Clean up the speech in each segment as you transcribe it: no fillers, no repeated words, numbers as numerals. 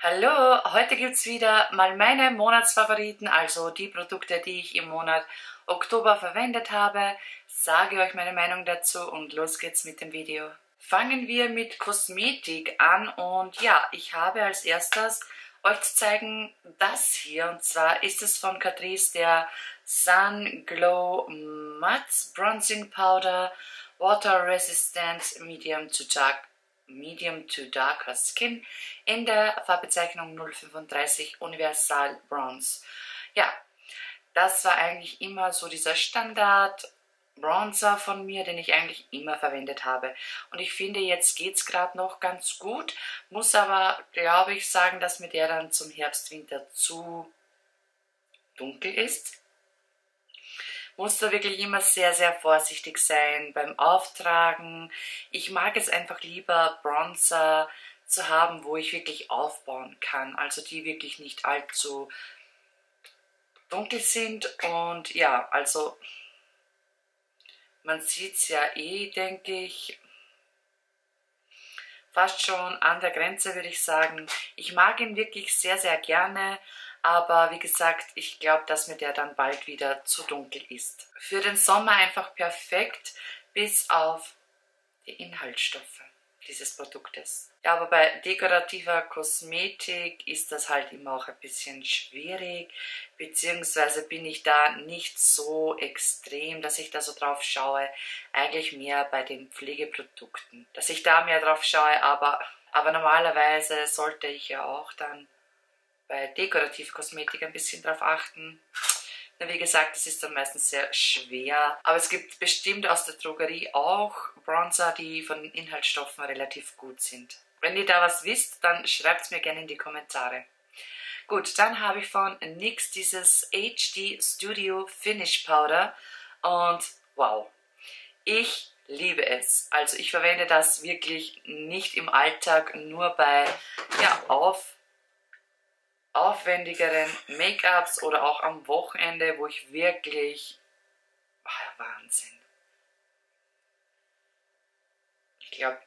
Hallo, heute gibt es wieder mal meine Monatsfavoriten, also die Produkte, die ich im Monat Oktober verwendet habe. Sage euch meine Meinung dazu und los geht's mit dem Video. Fangen wir mit Kosmetik an und ja, ich habe als erstes euch zu zeigen das hier, und zwar ist es von Catrice der Sun Glow Matte Bronzing Powder Water Resistant Medium to Darker Skin in der Farbbezeichnung 035 Universal Bronze. Ja, das war eigentlich immer so dieser Standard Bronzer von mir, den ich eigentlich immer verwendet habe. Und ich finde, jetzt geht es gerade noch ganz gut, muss aber, glaube ich, sagen, dass mir der dann zum Herbst, Winter zu dunkel ist. Muss da wirklich immer sehr, sehr vorsichtig sein beim Auftragen. Ich mag es einfach lieber, Bronzer zu haben, wo ich wirklich aufbauen kann, also die wirklich nicht allzu dunkel sind. Und ja, also man sieht es ja eh, denke ich, fast schon an der Grenze, würde ich sagen. Ich mag ihn wirklich sehr, sehr gerne, aber wie gesagt, ich glaube, dass mir der dann bald wieder zu dunkel ist. Für den Sommer einfach perfekt, bis auf die Inhaltsstoffe dieses Produktes. Ja, aber bei dekorativer Kosmetik ist das halt immer auch ein bisschen schwierig, beziehungsweise bin ich da nicht so extrem, dass ich da so drauf schaue, eigentlich mehr bei den Pflegeprodukten, dass ich da mehr drauf schaue, aber normalerweise sollte ich ja auch dann bei dekorativer Kosmetik ein bisschen drauf achten. Wie gesagt, das ist dann meistens sehr schwer. Aber es gibt bestimmt aus der Drogerie auch Bronzer, die von den Inhaltsstoffen relativ gut sind. Wenn ihr da was wisst, dann schreibt es mir gerne in die Kommentare. Gut, dann habe ich von NYX dieses HD Studio Finish Powder und wow, ich liebe es. Also ich verwende das wirklich nicht im Alltag, nur bei aufwendigeren Make-ups oder auch am Wochenende, wo ich wirklich... Wahnsinn. Ich glaube,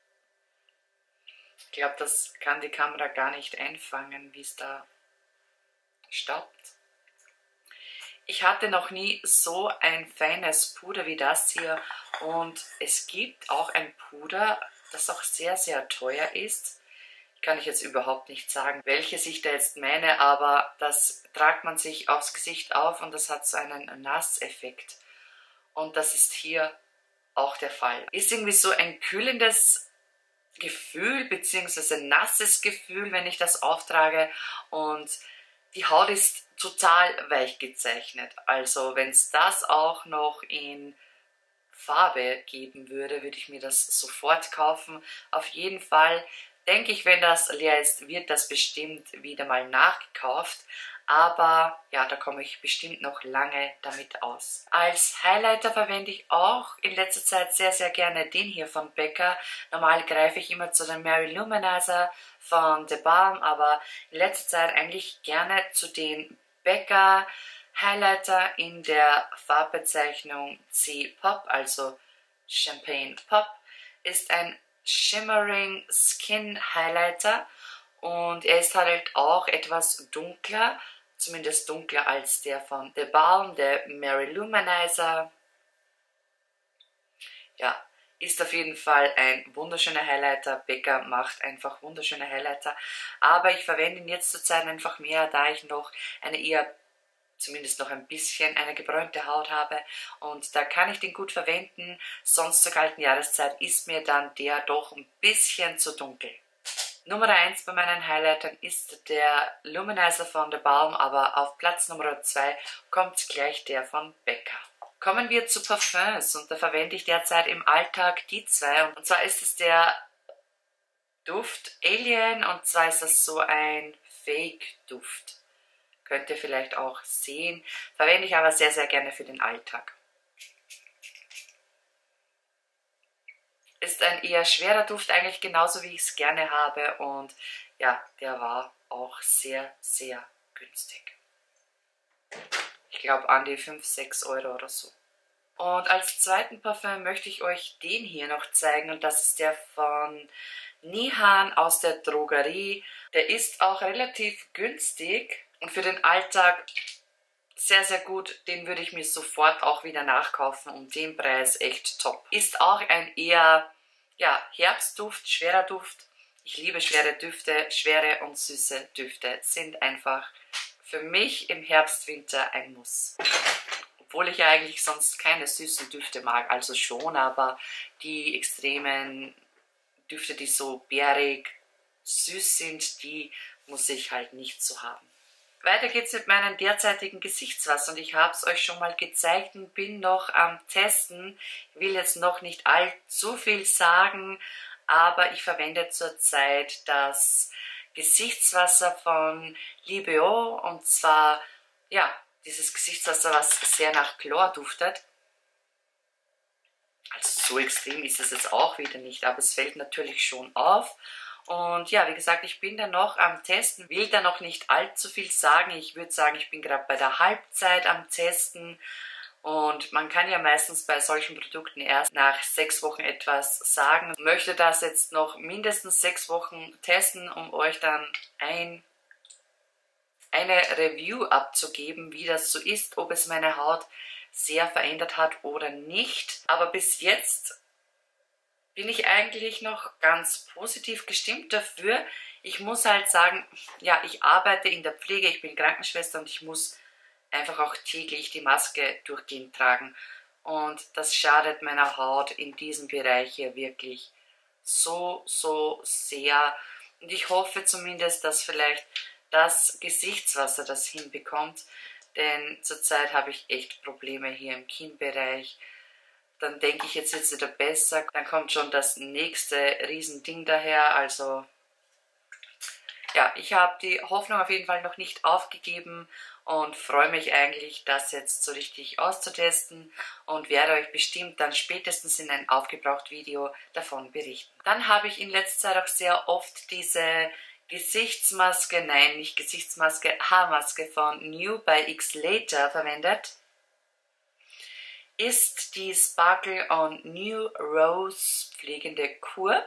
das kann die Kamera gar nicht einfangen, wie es da staubt. Ich hatte noch nie so ein feines Puder wie das hier, und es gibt auch ein Puder, das auch sehr, sehr teuer ist. Kann ich jetzt überhaupt nicht sagen, welches ich da jetzt meine, aber das tragt man sich aufs Gesicht auf und das hat so einen Nasseffekt. Und das ist hier auch der Fall. Ist irgendwie so ein kühlendes Gefühl, beziehungsweise nasses Gefühl, wenn ich das auftrage, und die Haut ist total weich gezeichnet. Also wenn es das auch noch in Farbe geben würde, würde ich mir das sofort kaufen. Auf jeden Fall denke ich, wenn das leer ist, wird das bestimmt wieder mal nachgekauft. Aber ja, da komme ich bestimmt noch lange damit aus. Als Highlighter verwende ich auch in letzter Zeit sehr, sehr gerne den hier von Becca. Normal greife ich immer zu dem Mary Luminizer von The Balm, aber in letzter Zeit eigentlich gerne zu den Becca Highlighter in der Farbbezeichnung C-Pop, also Champagne Pop, ist ein Shimmering Skin Highlighter und er ist halt auch etwas dunkler, zumindest dunkler als der von The Balm, der Mary Luminizer. Ja, ist auf jeden Fall ein wunderschöner Highlighter. Becca macht einfach wunderschöne Highlighter, aber ich verwende ihn jetzt zurzeit einfach mehr, da ich noch zumindest noch ein bisschen eine gebräunte Haut habe, und da kann ich den gut verwenden. Sonst zur kalten Jahreszeit ist mir dann der doch ein bisschen zu dunkel. Nummer 1 bei meinen Highlightern ist der Luminizer von The Balm, aber auf Platz Nummer 2 kommt gleich der von Becca. Kommen wir zu Parfums, und da verwende ich derzeit im Alltag die zwei, und zwar ist es der Duft Alien, und zwar ist das so ein Fake-Duft. Könnt ihr vielleicht auch sehen, verwende ich aber sehr, sehr gerne für den Alltag. Ist ein eher schwerer Duft, eigentlich genauso wie ich es gerne habe, und ja, der war auch sehr, sehr günstig. Ich glaube an die 5-6 Euro oder so. Und als zweiten Parfum möchte ich euch den hier noch zeigen, und das ist der von Nihan aus der Drogerie. Der ist auch relativ günstig und für den Alltag sehr, sehr gut. Den würde ich mir sofort auch wieder nachkaufen. Um den Preis echt top. Ist auch ein eher Herbstduft, schwerer Duft. Ich liebe schwere Düfte. Schwere und süße Düfte sind einfach für mich im Herbst, Winter ein Muss. Obwohl ich ja eigentlich sonst keine süßen Düfte mag. Also schon, aber die extremen Düfte, die so bärig, süß sind, die muss ich halt nicht so haben. Weiter geht's mit meinem derzeitigen Gesichtswasser und ich habe es euch schon mal gezeigt und bin noch am Testen. Ich will jetzt noch nicht allzu viel sagen, aber ich verwende zurzeit das Gesichtswasser von Libeo und zwar, dieses Gesichtswasser, was sehr nach Chlor duftet. Also so extrem ist es jetzt auch wieder nicht, aber es fällt natürlich schon auf. Und ja, wie gesagt, ich bin da noch am Testen, will da noch nicht allzu viel sagen. Ich würde sagen, ich bin gerade bei der Halbzeit am Testen. Und man kann ja meistens bei solchen Produkten erst nach 6 Wochen etwas sagen. Ich möchte das jetzt noch mindestens 6 Wochen testen, um euch dann eine Review abzugeben, wie das so ist, ob es meine Haut sehr verändert hat oder nicht. Aber bis jetzt bin ich eigentlich noch ganz positiv gestimmt dafür. Ich muss halt sagen, ja, ich arbeite in der Pflege, ich bin Krankenschwester und ich muss einfach auch täglich die Maske durchgehend tragen. Und das schadet meiner Haut in diesem Bereich hier wirklich so, so sehr. Und ich hoffe zumindest, dass vielleicht das Gesichtswasser das hinbekommt, denn zurzeit habe ich echt Probleme hier im Kinnbereich. Dann denke ich, jetzt wird es wieder besser. Dann kommt schon das nächste Riesending daher. Also ja, ich habe die Hoffnung auf jeden Fall noch nicht aufgegeben und freue mich eigentlich, das jetzt so richtig auszutesten und werde euch bestimmt dann spätestens in einem Aufgebraucht-Video davon berichten. Dann habe ich in letzter Zeit auch sehr oft diese Gesichtsmaske, nein, nicht Gesichtsmaske, Haarmaske von New by X Later verwendet. Ist die Sparkle on New Rose pflegende Kur.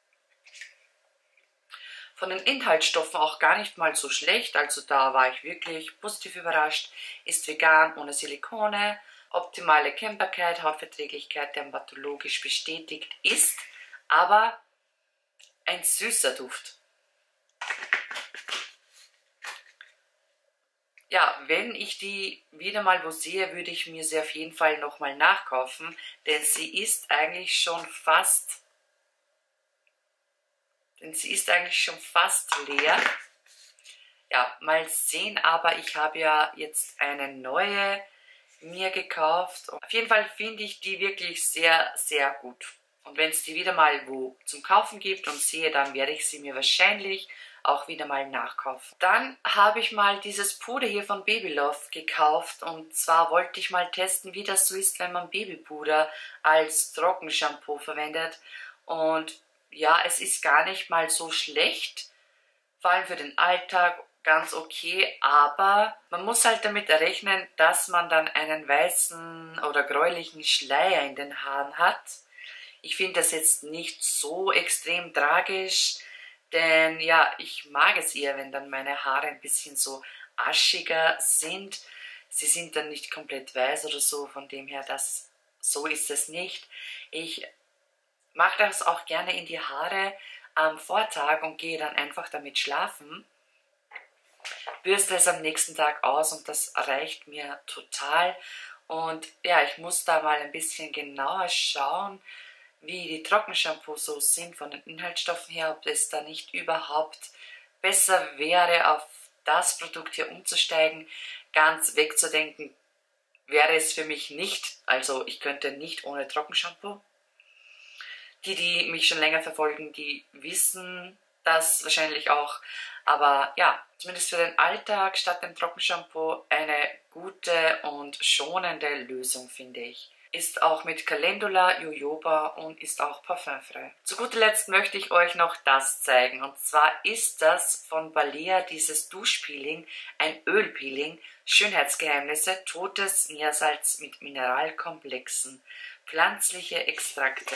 Von den Inhaltsstoffen auch gar nicht mal so schlecht, also da war ich wirklich positiv überrascht. Ist vegan, ohne Silikone, optimale Kennbarkeit, Hautverträglichkeit, dermatologisch bestätigt ist, aber ein süßer Duft. Ja, wenn ich die wieder mal wo sehe, würde ich mir sie auf jeden Fall nochmal nachkaufen, denn sie ist eigentlich schon fast leer. Ja, mal sehen, aber ich habe ja jetzt eine neue mir gekauft. Und auf jeden Fall finde ich die wirklich sehr, sehr gut. Und wenn es die wieder mal wo zum Kaufen gibt und sehe, dann werde ich sie mir wahrscheinlich auch wieder mal nachkaufen. Dann habe ich mal dieses Puder hier von Babylove gekauft und zwar wollte ich mal testen, wie das so ist, wenn man Babypuder als Trockenshampoo verwendet. Und ja, es ist gar nicht mal so schlecht, vor allem für den Alltag ganz okay, aber man muss halt damit rechnen, dass man dann einen weißen oder gräulichen Schleier in den Haaren hat. Ich finde das jetzt nicht so extrem tragisch, denn ja, ich mag es eher, wenn dann meine Haare ein bisschen so aschiger sind. Sie sind dann nicht komplett weiß oder so, von dem her, so ist es nicht. Ich mache das auch gerne in die Haare am Vortag und gehe dann einfach damit schlafen. Bürste es am nächsten Tag aus und das reicht mir total. Und ja, ich muss da mal ein bisschen genauer schauen, wie die Trockenshampoos so sind von den Inhaltsstoffen her, ob es da nicht überhaupt besser wäre, auf das Produkt hier umzusteigen. Ganz wegzudenken wäre es für mich nicht, also ich könnte nicht ohne Trockenshampoo. Die mich schon länger verfolgen, die wissen das wahrscheinlich auch, aber ja, zumindest für den Alltag statt dem Trockenshampoo eine gute und schonende Lösung, finde ich. Ist auch mit Calendula, Jojoba und ist auch parfümfrei. Zu guter Letzt möchte ich euch noch das zeigen. Und zwar ist das von Balea dieses Duschpeeling, ein Ölpeeling, Schönheitsgeheimnisse, totes Meersalz mit Mineralkomplexen, pflanzliche Extrakte,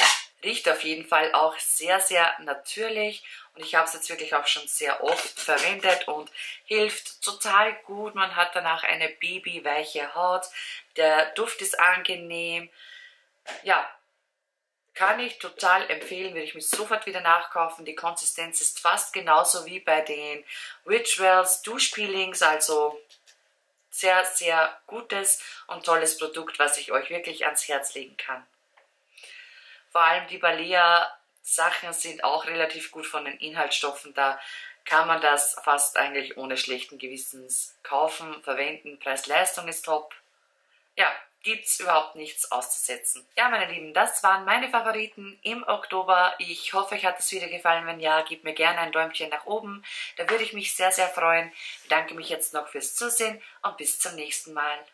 Riecht auf jeden Fall auch sehr, sehr natürlich und ich habe es jetzt wirklich auch schon sehr oft verwendet und hilft total gut. Man hat danach eine babyweiche Haut, der Duft ist angenehm. Ja, kann ich total empfehlen, würde ich mich sofort wieder nachkaufen. Die Konsistenz ist fast genauso wie bei den Rituals Duschpeelings, also sehr, sehr gutes und tolles Produkt, was ich euch wirklich ans Herz legen kann. Vor allem die Balea Sachen sind auch relativ gut von den Inhaltsstoffen, da kann man das fast eigentlich ohne schlechten Gewissens kaufen, verwenden. Preis-Leistung ist top. Ja, gibt's überhaupt nichts auszusetzen. Ja, meine Lieben, das waren meine Favoriten im Oktober. Ich hoffe, euch hat das Video gefallen. Wenn ja, gebt mir gerne ein Däumchen nach oben. Da würde ich mich sehr, sehr freuen. Ich bedanke mich jetzt noch fürs Zusehen und bis zum nächsten Mal.